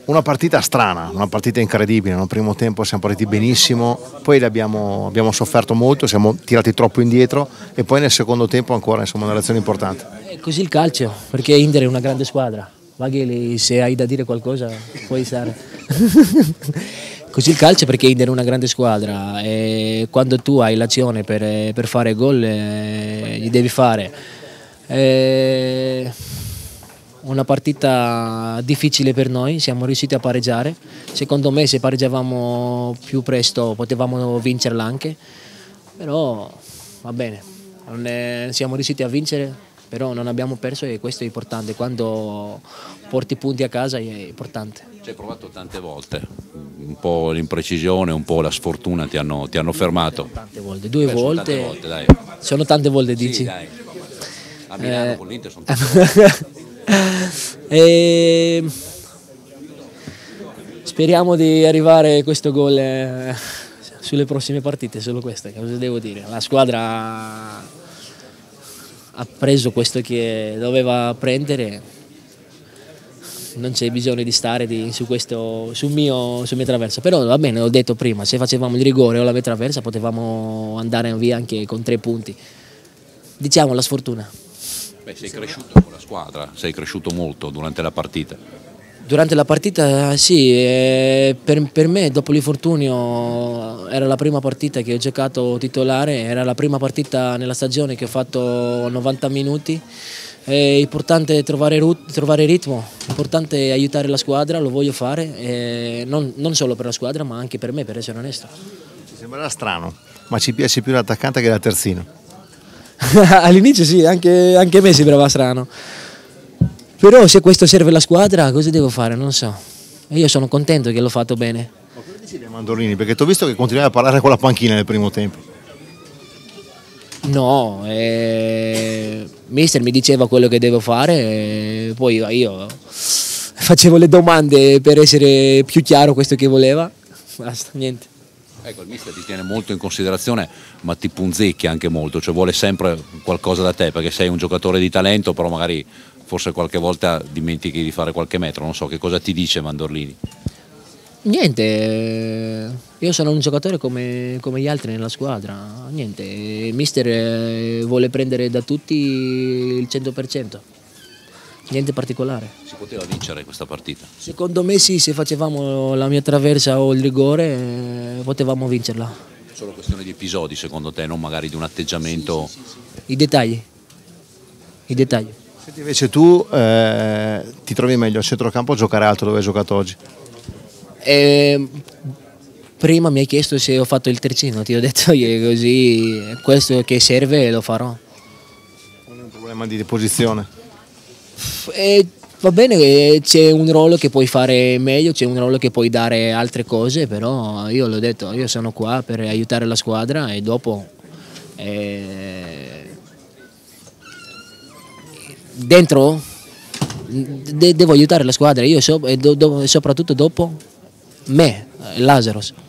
Una partita strana, una partita incredibile. Nel primo tempo siamo partiti benissimo, poi abbiamo sofferto molto, siamo tirati troppo indietro e poi nel secondo tempo ancora insomma una reazione importante. È così il calcio, perché Inter è una grande squadra. Vaghi, se hai da dire qualcosa puoi stare. Così il calcio, perché Inter è una grande squadra e quando tu hai l'azione per fare gol li devi fare. Una partita difficile per noi, siamo riusciti a pareggiare. Secondo me se pareggiavamo più presto potevamo vincerla anche, però va bene, siamo riusciti a vincere, però non abbiamo perso e questo è importante, quando porti punti a casa è importante. Ci hai provato tante volte, un po' l'imprecisione, un po' la sfortuna ti hanno fermato. Tante volte, due volte, sono tante volte, dai. Sono tante volte dici? Sì, dai. A Milano con l'Inter sono tante volte. Speriamo di arrivare a questo gol sulle prossime partite, solo questo, cosa devo dire? La squadra ha preso questo che doveva prendere, non c'è bisogno di stare sul mio traverso, però va bene, l'ho detto prima, se facevamo il rigore o la mia traversa potevamo andare via anche con 3 punti, diciamo la sfortuna. Beh, sei cresciuto con la squadra, sei cresciuto molto durante la partita. Durante la partita sì, per me dopo l'infortunio era la prima partita che ho giocato titolare, era la prima partita nella stagione che ho fatto 90 minuti, è importante trovare ritmo, è importante aiutare la squadra, lo voglio fare, non solo per la squadra ma anche per me, per essere onesto. Ci sembrerà strano, ma ci piace più l'attaccante che la terzino. All'inizio sì, anche a me sembrava strano, però se questo serve la squadra cosa devo fare? Non so, io sono contento che l'ho fatto bene. Ma cosa dici dei Mandolini? Perché ti ho visto che continuavi a parlare con la panchina nel primo tempo. No, mister mi diceva quello che devo fare, poi io facevo le domande per essere più chiaro questo che voleva, basta, niente. Ecco, il mister ti tiene molto in considerazione, ma ti punzecchia anche molto, cioè vuole sempre qualcosa da te, perché sei un giocatore di talento, però magari forse qualche volta dimentichi di fare qualche metro, non so, che cosa ti dice Mandorlini? Niente, io sono un giocatore come gli altri nella squadra, niente, il mister vuole prendere da tutti il 100%. Niente particolare. Si poteva vincere questa partita? Secondo me sì, se facevamo la mia traversa o il rigore potevamo vincerla. Solo questione di episodi secondo te, non magari di un atteggiamento? Sì. I dettagli. Senti, invece tu ti trovi meglio a centrocampo o giocare alto dove hai giocato oggi? Prima mi hai chiesto se ho fatto il terzino, ti ho detto che così questo che serve lo farò. Non è un problema di posizione? Va bene, c'è un ruolo che puoi fare meglio, c'è un ruolo che puoi dare altre cose, però io l'ho detto, io sono qua per aiutare la squadra e dopo dentro devo aiutare la squadra, io e soprattutto dopo me, Lazarus.